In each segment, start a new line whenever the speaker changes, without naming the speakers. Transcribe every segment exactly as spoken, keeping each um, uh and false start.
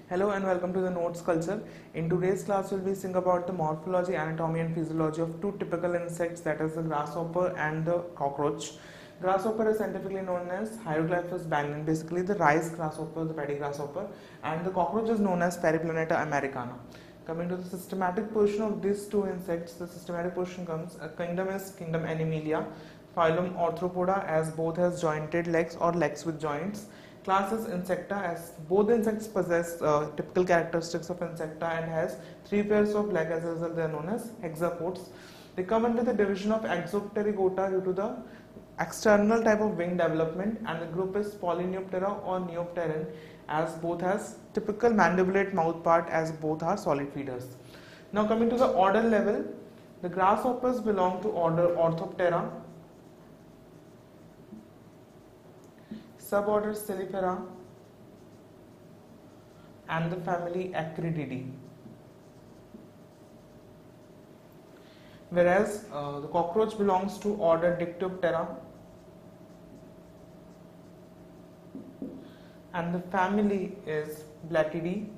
Hello and welcome to the Notes Culture. In today's class, we'll be seeing about the morphology, anatomy, and physiology of two typical insects, that is the grasshopper and the cockroach. Grasshopper is scientifically known as Hieroglyphus banyan, basically the rice grasshopper, the paddy grasshopper, and the cockroach is known as Periplaneta americana. Coming to the systematic portion of these two insects, the systematic portion comes, a kingdom is kingdom Animalia, phylum Arthropoda, as both has jointed legs or legs with joints. Class is Insecta, as both the insects possess uh, typical characteristics of Insecta and has three pairs of legs. As a result, they are known as hexapods. They come under the division of Exopterygota due to the external type of wing development, and the group is Polyneoptera or Neopteran, as both has typical mandibulate mouth part, as both are solid feeders. Now coming to the order level, the grasshoppers belong to order Orthoptera, suborder Celifera, and the family Acridiidae. Whereas uh, the cockroach belongs to order Dictyoptera, and the family is Blattidae.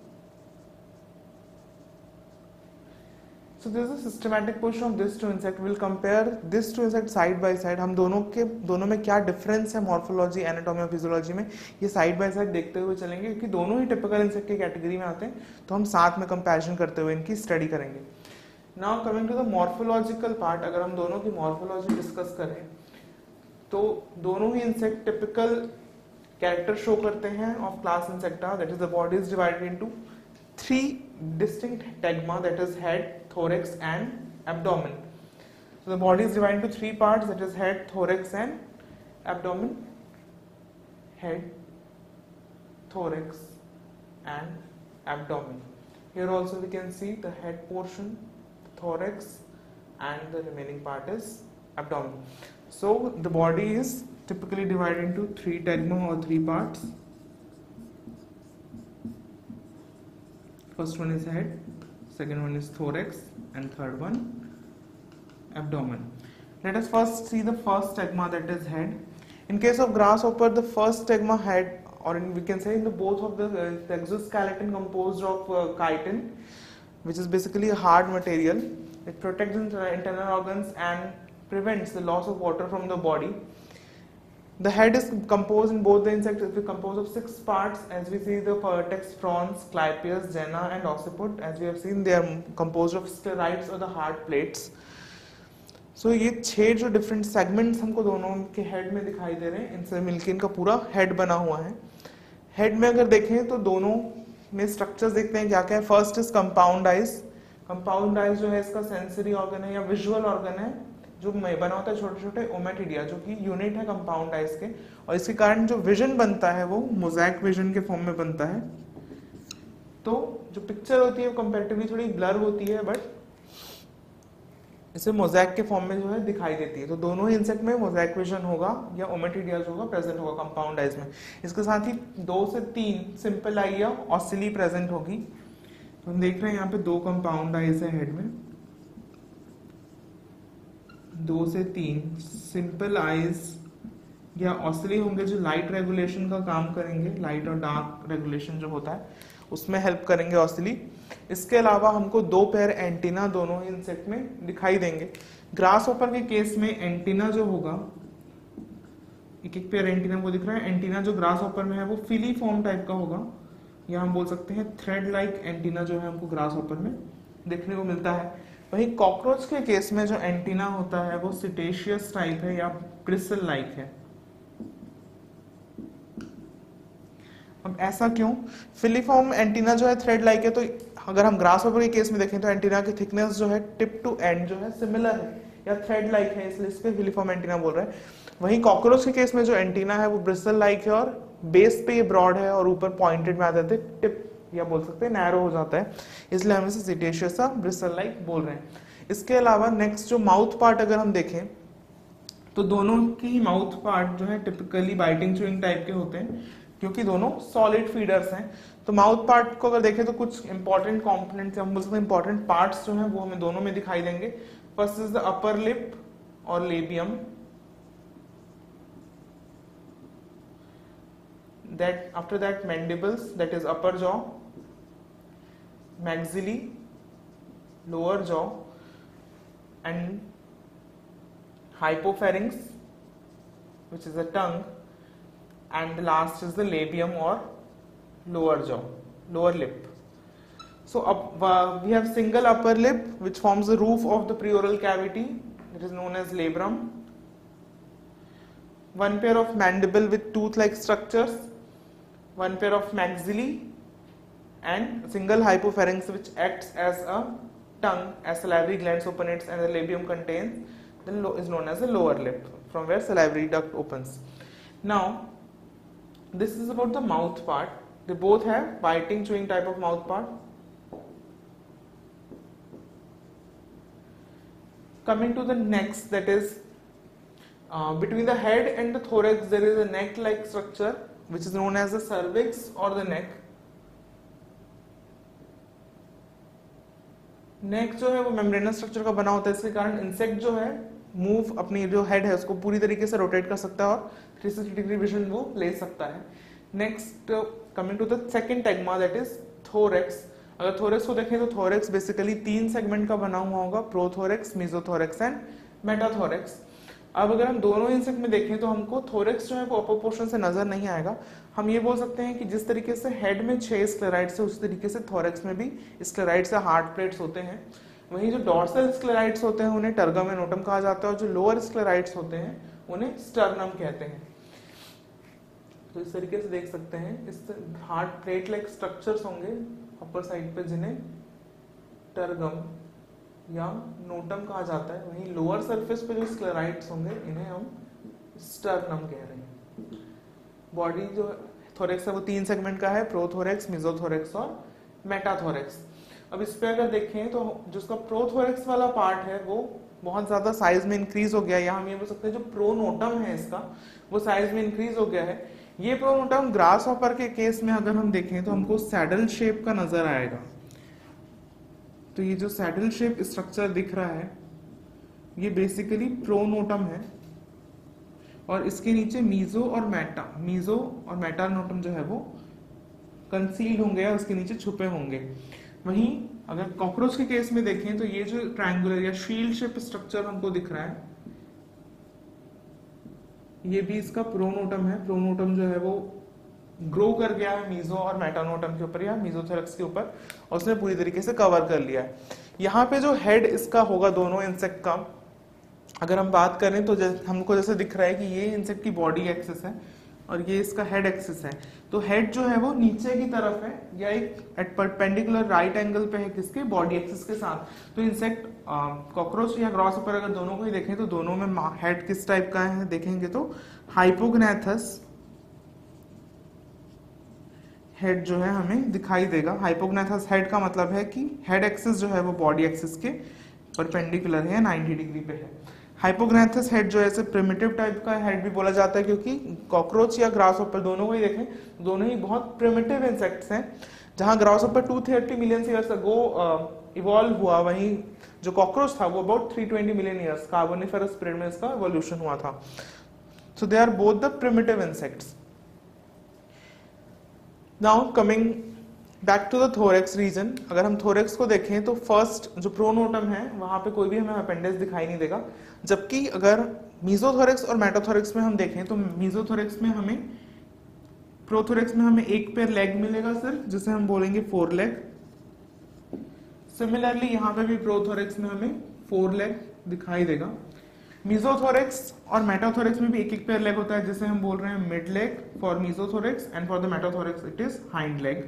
So this is a systematic portion of this two insect. We'll compare this two insect side by side. हम दोनों के दोनों में क्या difference है morphology, anatomy और physiology में, ये साइड बाय साइड देखते हुए चलेंगे, क्योंकि दोनों ही टिपिकल इंसेक्ट की कैटेगरी में आते हैं, तो हम साथ में कंपैरिजन करते हुए इनकी स्टडी करेंगे. Now coming to the morphological part, अगर हम दोनों की मॉर्फोलॉजी डिस्कस करें तो दोनों ही इंसेक्ट टिपिकल कैरेक्टर शो करते हैं of class Insecta, that is the body is divided into three distinct tegma, that is head, thorax and abdomen. So the body is divided into three parts, that is head, thorax and abdomen. Head, thorax and abdomen. Here also we can see the head portion, the thorax, and the remaining part is abdomen. So the body is typically divided into three tegma or three parts. First one is head, second one is thorax, and third one abdomen. Let us first see the first stegma, that is head. In case of grasshopper, the first stegma head, or in, we can say in the both of the, uh, the exoskeleton composed of uh, chitin, which is basically a hard material. It protects the internal organs and prevents the loss of water from the body. The head is composed in both the insects, it is composed of six parts, as we see the vertex, frons, clypeus, genna and occiput. As we have seen, they are composed of sclerites or the hard plates. So ये छह जो different segments हमको दोनों के head में दिखाई दे रहे हैं, इनसे मिलके इनका पूरा head बना हुआ है. Head में अगर देखें तो दोनों में structures देखते हैं क्या क्या है. First is compound eyes. Compound eyes जो है इसका sensory organ है या visual organ है, जो बना होता है छोटे छोटे ओमेटिडिया, जो कि यूनिट है कंपाउंड आइज के, और इसके कारण जो विजन बनता है वो मोज़ाइक विजन के फॉर्म में बनता है. तो जो पिक्चर होती है वो कंपैरेटिवली थोड़ी ब्लर होती है, बट इसे मोज़ाइक के फॉर्म में जो है दिखाई देती है. तो दोनों ही इंसेक्ट में मोज़ाइक विजन होगा या ओमेटिडिया जो होगा प्रेजेंट होगा कंपाउंड आइज में. इसके साथ ही दो से तीन सिंपल आई या ऑसिली प्रेजेंट होगी. तो हम देख रहे हैं यहाँ पे दो कंपाउंड आइज है हेड में, दो से तीन सिंपल आइज या ऑसिली होंगे, जो लाइट रेगुलेशन का काम करेंगे, लाइट और डार्क रेगुलेशन जो होता है उसमें हेल्प करेंगे ऑसिली. इसके अलावा हमको दो पेयर एंटीना दोनों ही इंसेक्ट में दिखाई देंगे. ग्रासहॉपर के केस में एंटीना जो होगा, एक एक पेयर एंटीना वो दिख रहा है. एंटीना जो ग्रासहॉपर में है वो फिलीफॉर्म टाइप का होगा, या हम बोल सकते हैं थ्रेड लाइक एंटीना जो है हमको ग्रासहॉपर में देखने को मिलता है. वही कॉकरोच के केस में जो एंटीना होता है वो सिटेशियस टाइप है या ब्रिसल लाइक है. अब ऐसा क्यों? फिलीफॉर्म एंटीना जो है थ्रेड लाइक है, तो अगर हम ग्रासहॉपर के केस में देखें तो एंटीना की थिकनेस जो है टिप टू एंड जो है सिमिलर है या थ्रेड लाइक है, इसलिए इसके फिलीफॉर्म एंटीना बोल रहे हैं. वहीं कॉकरोच के केस में जो एंटीना है वो ब्रिसल लाइक है और बेस पे ये ब्रॉड है और ऊपर पॉइंटेड में आ जाते हैं, टिप या बोल सकते हैं नैरो हो जाता है, इसलिए हम इसे सिटेशियस सा ब्रिसल लाइक बोल रहे हैं. इसके अलावा नेक्स्ट जो माउथ पार्ट अगर हम देखें तो दोनों की माउथ पार्ट जो है टिपिकली बाइटिंग च्यूइंग टाइप के होते हैं, क्योंकि दोनों सॉलिड फीडर्स हैं. तो माउथ पार्ट को अगर देखें तो कुछ इंपॉर्टेंट कॉम्पोनेंट्स, हम बोल सकते हैं इंपॉर्टेंट पार्ट्स जो हैं वो हमें दोनों में दिखाई देंगे. First is the upper lip और labium, that after that mandibles, that is upper jaw, maxilla, lower jaw, and hypopharynx, which is the tongue, and the last is the labium or lower jaw, lower lip. So up, uh, we have single upper lip which forms the roof of the preoral cavity. It is known as labrum. One pair of mandible with tooth-like structures, one pair of maxillae, and single hypopharynx which acts as a tongue as salivary glands open its and the labium contains the is known as the lower lip, from where salivary duct opens. Now, this is about the mouth part. They both have biting, chewing type of mouth part. Coming to the next, that is uh, between the head and the thorax there is a neck-like structure which is known as the cervix or the neck. Neck जो है वो membranous structure का बना होता है, इसके कारण insect जो है मूव अपनी जो हेड है उसको पूरी तरीके से रोटेट कर सकता है और थ्री सिक्सटी डिग्री विजन वो ले सकता है. Next coming to the second tegma that is thorax. अगर थोरेक्स को देखें तो थोरेक्स बेसिकली तीन सेगमेंट का बना हुआ होगा, प्रोथोरेक्स, मेसोथोरेक्स एंड मेटाथोरेक्स. अब अगर हम दोनों इंसेक्ट में देखें तो हमको थोरेक्स जो है वो अपर पोर्शन से नजर नहीं आएगा. हम ये बोल सकते हैं कि जिस तरीके से हेड में छह स्क्लेराइड्स है उसी तरीके से थोरेक्स में भी स्क्लेराइड्स या हार्ड प्लेट्स होते हैं. वहीं जो डॉर्सल स्क्लेराइड्स होते हैं उन्हें टर्गम एंड ओटम कहा जाता है और जो लोअर स्क्लेराइड्स होते हैं उन्हें स्टर्नम कहते हैं. तो इस तरीके से देख सकते हैं इस हार्ड प्लेट लाइक स्ट्रक्चर्स होंगे अपर साइड पे जिन्हें टर्गम या नोटम कहा जाता है. वहीं लोअर सरफेस पे जो स्क्लेराइड्स होंगे इन्हें हम स्टर्नम कह रहे हैं. बॉडी जो थोरेक्स है वो तीन सेगमेंट का है, प्रोथोरेक्स, मेसोथोरेक्स और मेटाथोरेक्स. अब इस पे अगर देखें तो जो उसका प्रोथोरेक्स वाला पार्ट है वो बहुत ज्यादा साइज में इंक्रीज हो गया है. यहाँ हम ये बोल सकते हैं जो प्रोनोटम है इसका वो साइज में इंक्रीज हो गया है. ये प्रोनोटम ग्रास हॉपर के केस में अगर हम देखें तो हमको सैडल शेप का नजर आएगा. तो ये जो सैडल शेप स्ट्रक्चर दिख रहा है ये बेसिकली प्रोनोटम है और इसके नीचे मीजो और मेटा मीजो और मेटानोटम जो है वो कंसील्ड होंगे या उसके नीचे छुपे होंगे. वहीं अगर कॉकरोच के केस में देखें तो ये जो ट्रायंगुलर या शील्ड शेप स्ट्रक्चर हमको दिख रहा है ये भी इसका प्रोनोटम है. प्रोनोटम जो है वो ग्रो कर गया है मीजो और मेटानोटम के ऊपर या मीजोथोरेक्स के ऊपर और उसने पूरी तरीके से कवर कर लिया है. यहाँ पे जो हेड इसका होगा दोनों इंसेक्ट का, अगर हम बात करें तो जैसे हमको जैसे दिख रहा है कि ये इंसेक्ट की बॉडी एक्सिस है और ये इसका हेड एक्सिस है. तो हेड जो है वो नीचे की तरफ है या एक एट परपेंडिकुलर राइट एंगल पे है किसके, बॉडी एक्सिस के साथ. तो इंसेक्ट कॉकरोच या ग्रॉसहॉपर अगर दोनों को ही देखें तो दोनों में हेड किस टाइप का है देखेंगे तो हाइपोग्नेथस हेड जो है हमें दिखाई देगा. हाइपोग्नेथस हेड का मतलब है कि हेड एक्सिस जो है वो बॉडी एक्सिस के परपेंडिकुलर है, नाइंटी डिग्री पे है. हाइपोग्नेथस हेड जो है प्रिमिटिव टाइप का हेड भी बोला जाता है क्योंकि कॉकरोच या ग्रासहॉपर दोनों को ही देखें दोनों ही बहुत प्रिमिटिव इंसेक्ट्स हैं. जहां grasshopper two thirty million years ago evolve हुआ वहीं जो कॉकरोच था वो about three twenty million years carboniferous period में इसका इवोल्यूशन हुआ था. So they are both the primitive insects. Now coming back to the thorax region. अगर हम थोरेक्स को देखें तो फर्स्ट जो प्रोनोटम है वहां पे कोई भी हमें अपेंडिक्स दिखाई नहीं देगा, जबकि अगर मीजोथोरेक्स और मेटाथोरेक्स में हम देखें तो मीजोथोरेक्स में हमें प्रोथोरेक्स में हमें एक पेयर लेग मिलेगा सिर्फ, जिसे हम बोलेंगे फोर लेग. सिमिलरली यहाँ पे भी प्रोथोरेक्स में हमें फोर लेग दिखाई देगा. मीजोथोरेक्स और मेटाथोरेक्स में भी एक एक पेयर लेग होता है जिसे हम बोल रहे हैं mid leg for mesothorax and for the metathorax it is hind leg.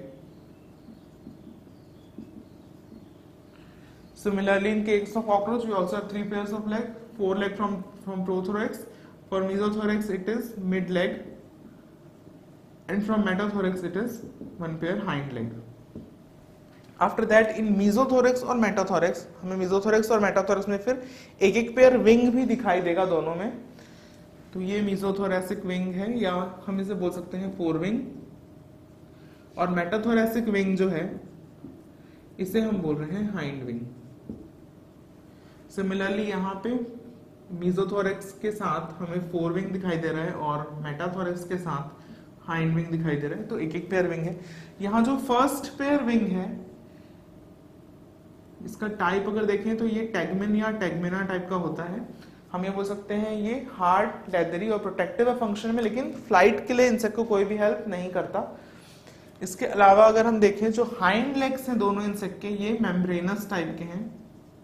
Similarly, in case of cockroach, we also have three pairs of leg, four leg from from prothorax. For mesothorax, it is mid leg, and from metathorax, it is one pair hind leg. After that, in mesothorax और metathorax, हमें mesothorax और metathorax में फिर एक एक pair wing भी दिखाई देगा दोनों में. तो ये mesothoracic विंग है या हम इसे बोल सकते हैं फोर विंग, और metathoracic विंग जो है इसे हम बोल रहे हैं हाइंड विंग. सिमिलरली यहाँ पे मीजोथोरेक्स के साथ हमें फोर विंग दिखाई दे रहा है और मेटाथोरेक्स के साथ हाइंड विंग दिखाई दे रहा है. तो एक एक पेयर विंग है. यहाँ जो फर्स्ट पेयर विंग है इसका टाइप अगर देखें तो ये टैगमेन या टैगमेना टाइप का होता है। हम ये बोल सकते हैं ये हार्ड, लेदरी और प्रोटेक्टिव है फंक्शन में, लेकिन फ्लाइट के लिए इंसेक्ट को कोई भी हेल्प नहीं करता। इसके अलावा अगर हम देखें जो हाइंड लेग्स हैं दोनों इंसेक्ट के, ये मेम्ब्रेनस टाइप के हैं,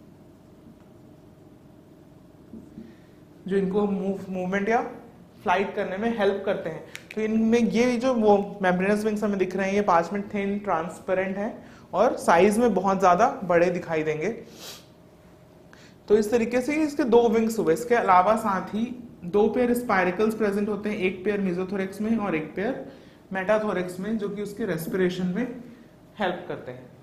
जो इनको मूव मूवमेंट या फ्लाइट करने में हेल्प करते हैं। तो इनमें ये जो वो मेम्ब्रेनस विंग्स हमें दिख रहे हैं, ये पांच में थिन ट्रांसपेरेंट है और साइज में बहुत ज्यादा बड़े दिखाई देंगे। तो इस तरीके से इसके दो विंग्स हुए। इसके अलावा साथ ही दो पेयर स्पाइरिकल्स प्रेजेंट होते हैं, एक पेयर मेसोथोरेक्स में और एक पेयर मेटाथोरेक्स में, जो कि उसके रेस्पिरेशन में हेल्प करते हैं।